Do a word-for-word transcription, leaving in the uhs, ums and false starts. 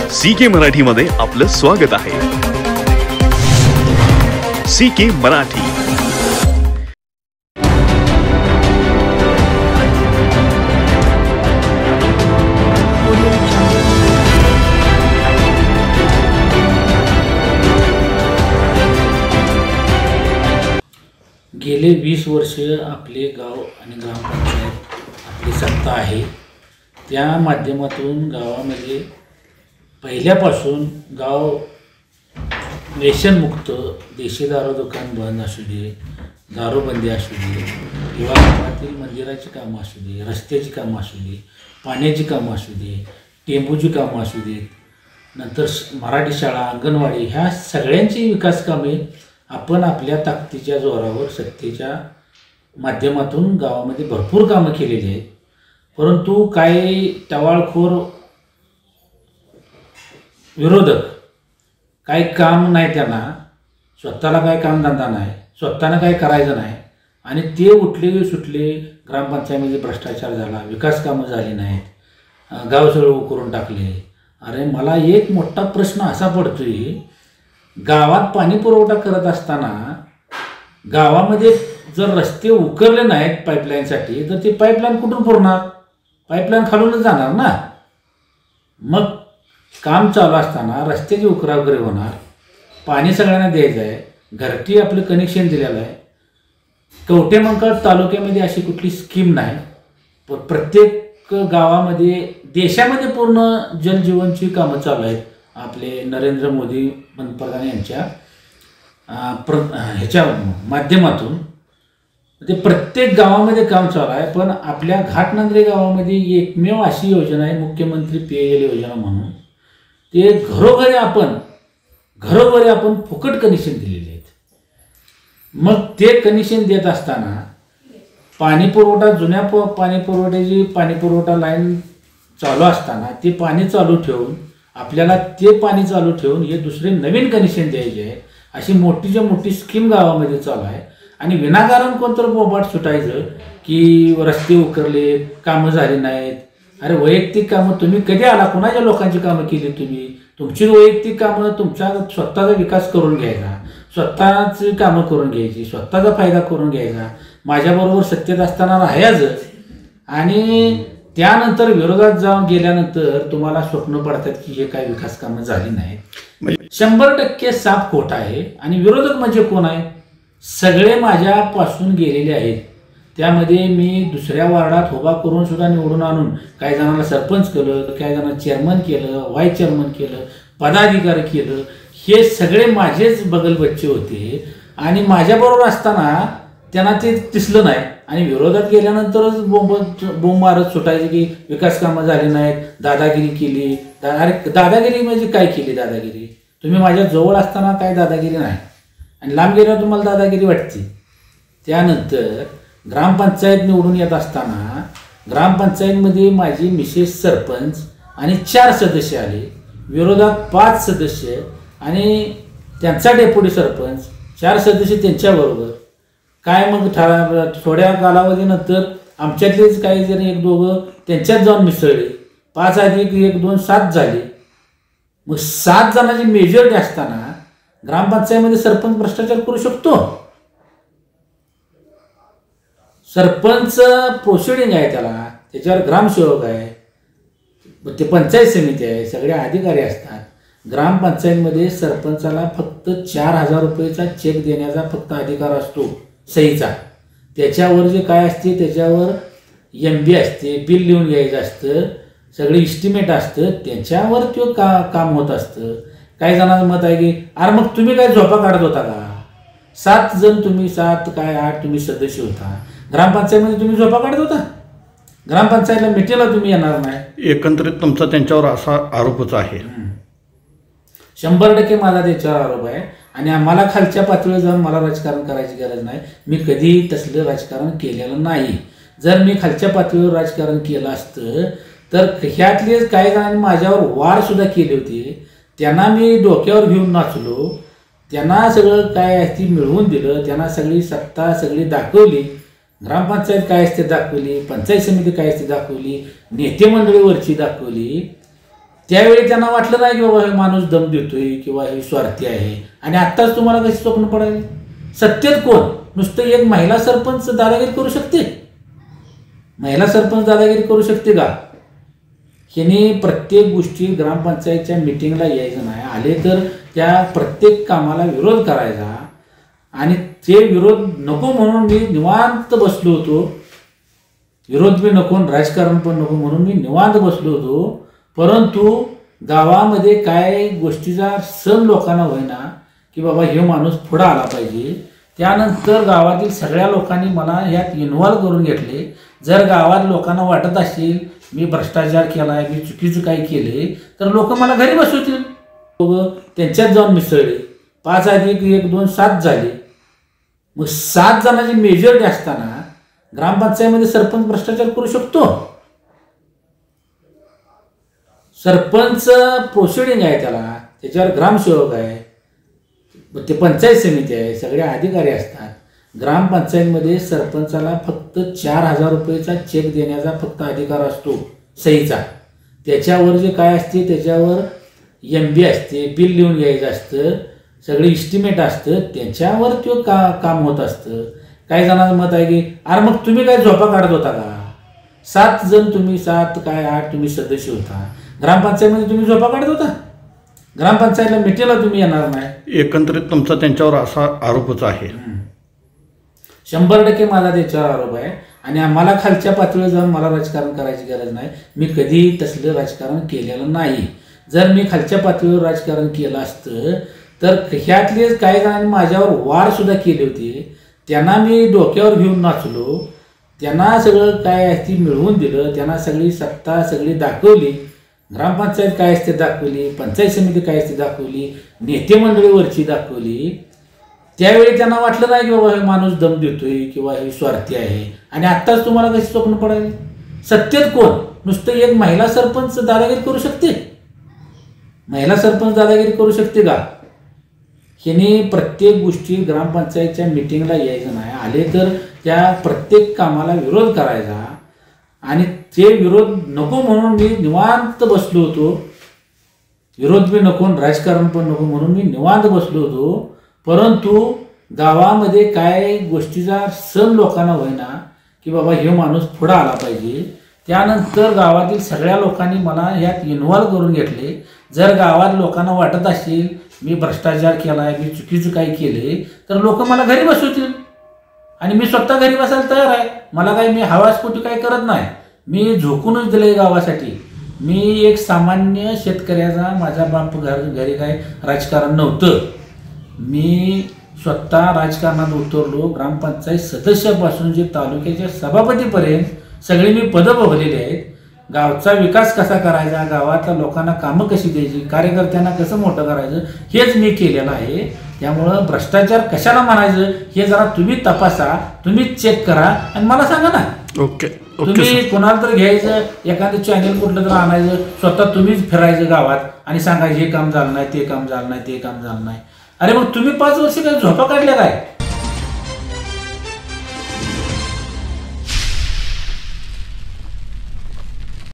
C के मराठी मध्ये आपलं स्वागत आहे। सी के मराठी गेले वीस वर्ष आपले गाव आणि ग्रामपंचायत आपली सत्ता आहे। त्या माध्यमातून गावामध्ये पहिल्यापासून गाव व्यसनमुक्त, देशी दारू दुकान बंद असू दे, दारूबंदी असू दे, किंवा गावातील मंदिराची कामं असू दे, रस्त्याची कामं असू दे, पाण्याची कामं असू दे, टेंबूची कामं असू देत, नंतर मराठी शाळा, अंगणवाडी, ह्या सगळ्यांची विकास कामे आपण आपल्या ताकदीच्या जोरावर सत्तेच्या माध्यमातून गावामध्ये भरपूर कामं केलेली आहेत। परंतु काही टवाळखोर विरोधक काही काम नाही, त्यांना स्वतःला काही कामधंदा नाही, स्वतःनं काही करायचं नाही, आणि ते उठले सुटले, ग्रामपंचायतीमध्ये भ्रष्टाचार झाला, विकास कामं झाली नाहीत, गाव सगळं करून टाकले। अरे मला एक मोठा प्रश्न असा पडतोय, गावात पाणी पुरवठा करत असताना गावामध्ये जर रस्ते उकरले नाहीत पाईपलाईनसाठी, तर ते पाईपलाईन कुठून पुरणार? पाईपलाईन खालूनच जाणार ना। मग काम चालू असताना रस्त्याची उकरा वगैरे होणार, पाणी सगळ्यांना द्यायचं आहे, घरटी आपलं कनेक्शन दिलेलं आहे। कवठेमंकाळ तालुक्यामध्ये अशी कुठली स्कीम नाही, पण प्रत्येक गावामध्ये, देशामध्ये पूर्ण जलजीवनची कामं चालू आहेत। आपले नरेंद्र मोदी पंतप्रधान यांच्या प्र ह्याच्या माध्यमातून ते प्रत्येक गावामध्ये काम चालू आहे। पण आपल्या घाटनांद्रे गावामध्ये एकमेव अशी योजना आहे, मुख्यमंत्री पेयजल योजना म्हणून, ते घरोघरी आपण घरोघरी आपण फुकट कनेक्शन दिलेले आहेत। मग ते कनेक्शन देत असताना पाणी पुरवठा, जुन्या प पाणी पुरवठ्याची पाणी पुरवठा लाईन चालू असताना ते पाणी चालू ठेवून आपल्याला ते पाणी चालू ठेवून हे दुसरे नवीन कनेक्शन द्यायचे आहे, अशी मोठीच्या मोठी स्कीम गावामध्ये चालू आहे। आणि विनाकारण कोणतं बोबाट सुटायचं की रस्ते उकरले, कामं झाली नाहीत। अरे वैयक्तिक कामं तुम्ही कधी आला? कोणाच्या लोकांची कामं केली तुम्ही? तुमची वैयक्तिक कामं, तुमचा स्वतःचा विकास करून घ्यायचा, स्वतःची कामं करून घ्यायची, स्वतःचा फायदा करून घ्यायचा। माझ्याबरोबर सत्तेत असताना राहायचं, आणि त्यानंतर विरोधात जाऊन गेल्यानंतर तुम्हाला स्वप्न पडतात की हे काही विकास कामं झाली नाहीत। शंभर टक्के साफ खोटा आहे। आणि विरोधक म्हणजे कोण आहे? सगळे माझ्यापासून गेलेले आहेत। त्यामध्ये मी दुसऱ्या वार्डात उभा करून सुद्धा निवडून आणून काही जणांना सरपंच केलं, काही जणांना चेअरमन केलं, व्हाईस चेअरमन केलं, पदाधिकारी केलं। हे सगळे माझेच बगल बच्चे होते, आणि माझ्याबरोबर असताना त्यांना ते दिसलं नाही, आणि विरोधात गेल्यानंतरच बोंब बोंब मारत सुटायचे की विकास कामं झाली नाहीत, दादागिरी केली। दा अरे दादागिरी म्हणजे काय केली दादागिरी? तुम्ही माझ्या जवळ असताना काय दादागिरी नाही, आणि लांब गेल्यावर तुम्हाला दादागिरी वाटते। त्यानंतर ग्रामपंचायत निवडून येत असताना ग्रामपंचायतमध्ये माझी मिसेस सरपंच आणि चार सदस्य आले, विरोधात पाच सदस्य आणि त्यांचा डेप्युटी सरपंच, चार सदस्य त्यांच्याबरोबर। काय मग ठरा थोड्या कालावधीनंतर आमच्यातलेच काही जण एक दोघं त्यांच्यात जाऊन मिसळले, पाच अधिक एक दोन सात झाले। मग सात जणांची मेजॉरिटी असताना ग्रामपंचायतीमध्ये सरपंच भ्रष्टाचार करू शकतो? सरपंच प्रोसिडिंग आहे, त्याला त्याच्यावर ग्रामसेवक आहे, ते पंचायत समिती आहे, सगळे अधिकारी असतात। ग्रामपंचायतीमध्ये सरपंचाला फक्त चार हजार रुपयेचा चेक देण्याचा फक्त अधिकार असतो, सहीचा। त्याच्यावर जे काय असते त्याच्यावर एम बी असते, बिल लिहून घ्यायचं असतं, सगळे इस्टिमेट असतं, त्याच्यावर तो का काम होत असतं। काही जणांचं मत आहे की अरे मग तुम्ही काय झोपा काढत होता का? सात जण तुम्ही, सात काय आठ तुम्ही सदस्य होता, ग्रामपंचायतीमध्ये तुम्ही झोपा काढत होता? ग्रामपंचायतीला मिटिंगला तुम्ही येणार नाही। एकंदरीत तुमचा त्यांच्यावर असा आरोपच आहे। शंभर टक्के माझा त्याच्यावर आरोप आहे, आणि आम्हाला खालच्या पातळीवर जाऊन मला राजकारण करायची गरज नाही। मी कधी तसलं राजकारण केलेलं नाही। जर मी खालच्या पातळीवर राजकारण केलं असतं तर ह्यातले काही जणांनी माझ्यावर वार सुद्धा केले होते, त्यांना मी डोक्यावर घेऊन नाचलो, त्यांना सगळं काय असते मिळवून दिलं, त्यांना सगळी सत्ता सगळी दाखवली। ग्रामपंचायत काय असते दाखवली, पंचायत समिती काय असते दाखवली, नेते मंडळीवरची दाखवली, त्यावेळी त्यांना वाटलं नाही की बाबा हे माणूस दम देतोय किंवा हे स्वार्थी आहे. आणि आत्ताच तुम्हाला कशी स्वप्न पडायला सत्तेत कोण नुसतं एक महिला सरपंच दादागिरी करू शकते? महिला सरपंच दादागिरी करू शकते का? ह्याने प्रत्येक गोष्टी ग्रामपंचायतच्या मिटिंगला यायचं नाही, आले तर त्या प्रत्येक कामाला विरोध करायचा. आणि ते विरोध नको म्हणून मी निवांत बसलो होतो. विरोध बी नको राजकारण पण नको म्हणून मी निवांत बसलो होतो. परंतु गावामध्ये काय गोष्टीचा सण लोकांना होईना की बाबा हे माणूस पुढं आला पाहिजे. त्यानंतर गावातील सगळ्या लोकांनी मला यात इन्व्हॉल्व करून घेतले. जर गावात लोकांना वाटत असेल मी भ्रष्टाचार केला आहे, मी चुकीचं काही केले, तर लोक मला घरी बसवतील. त्यांच्यात जाऊन मिसळले. पाच अधिक एक दोन सात झाले. मग सात जणांची मेजॉरिटी असताना ग्रामपंचायतीमध्ये सरपंच भ्रष्टाचार करू शकतो? सरपंच प्रोसिडिंग आहे, त्याला त्याच्यावर ग्रामसेवक आहे, ते पंचायत समिती आहे, सगळे अधिकारी असतात. ग्रामपंचायतीमध्ये सरपंचाला फक्त चार हजार रुपयेचा चेक देण्याचा फक्त अधिकार असतो सहीचा. त्याच्यावर जे काय असते त्याच्यावर एम बी असते, बिल लिहून घ्यायचं असतं, सगळे इस्टिमेट असतं, त्याच्यावर तो का काम होत असतं. काही जणांचं मत आहे की अरे मग तुम्ही काय झोपा काढत होता का? सात जण तुम्ही सात काय आठ तुम्ही सदस्य होता, ग्रामपंचायतीमध्ये तुम्ही झोपा काढत होता? ग्रामपंचायतला मिटिंगला तुम्ही येणार नाही. एकंदरीत तुमचा त्यांच्यावर असा आरोपच आहे. शंभर टक्के माझा त्याच्यावर आरोप आहे. आणि आम्हाला खालच्या पातळीवर जाऊन मला राजकारण करायची गरज नाही. मी कधी तसलं राजकारण केलेलं नाही. जर मी खालच्या पातळीवर राजकारण केलं असतं तर ह्यातले काही जणांनी माझ्यावर वार सुद्धा केले होते. त्यांना मी डोक्यावर घेऊन नाचलो, त्यांना सगळं काय असते मिळवून दिलं, त्यांना सगळी सत्ता सगळी दाखवली. ग्रामपंचायत काय असते दाखवली, पंचायत समिती काय असते दाखवली, नेते मंडळीवरची दाखवली. त्यावेळी त्यांना वाटलं नाही की बाबा हे माणूस दम देतोय किंवा हे स्वार्थी आहे. आणि आत्ताच तुम्हाला कशी स्वप्न पडायला सत्तेत कोण नुसतं एक महिला सरपंच दादागिरी करू शकते? महिला सरपंच दादागिरी करू शकते का? ह्याने प्रत्येक गोष्टी ग्रामपंचायतच्या मिटिंगला यायचं नाही, आले तर त्या प्रत्येक कामाला विरोध करायचा. आणि ते विरोध नको म्हणून मी निवांत बसलो होतो. विरोध बी नको राजकारण पण नको म्हणून मी निवांत बसलो होतो. परंतु गावामध्ये काय गोष्टीचा सण लोकांना होईना की बाबा हे माणूस पुढं आला पाहिजे. त्यानंतर गावातील सगळ्या लोकांनी मला यात इन्व्हॉल्व करून घेतले. जर गावात लोकांना वाटत असेल मी भ्रष्टाचार केला आहे, मी चुकीचं काही केले, तर लोक मला घरी बसवतील. आणि मी स्वतः घरी बसायला तयार आहे. मला काही मी हवासपोटी काही करत नाही. मी झोकूनच दिलं गावासाठी. मी एक सामान्य शेतकऱ्याचा, माझा बाप घर घरी काय राजकारण नव्हतं. मी स्वतः राजकारणात उतरलो. ग्रामपंचायत सदस्यापासून जे तालुक्याच्या सभापतीपर्यंत सगळी मी पदं भोगलेली आहेत. गावचा विकास कसा करायचा, गावातल्या लोकांना कामं कशी द्यायची, कार्यकर्त्यांना कसं मोठं करायचं, हेच मी केलेलं आहे. त्यामुळं भ्रष्टाचार कशाला म्हणायचं हे जरा तुम्ही तपासा, तुम्ही चेक करा आणि मला सांगा ना. ओके तुम्ही कोणाला तर घ्यायचं, एखादं चॅनल कुठलं तर आणायचं, स्वतः तुम्हीच फिरायचं गावात आणि सांगायचं हे काम झालं नाही, ते काम झालं नाही, ते काम झालं नाही. अरे मग तुम्ही पाच वर्ष काय झोपा काढल्या काय?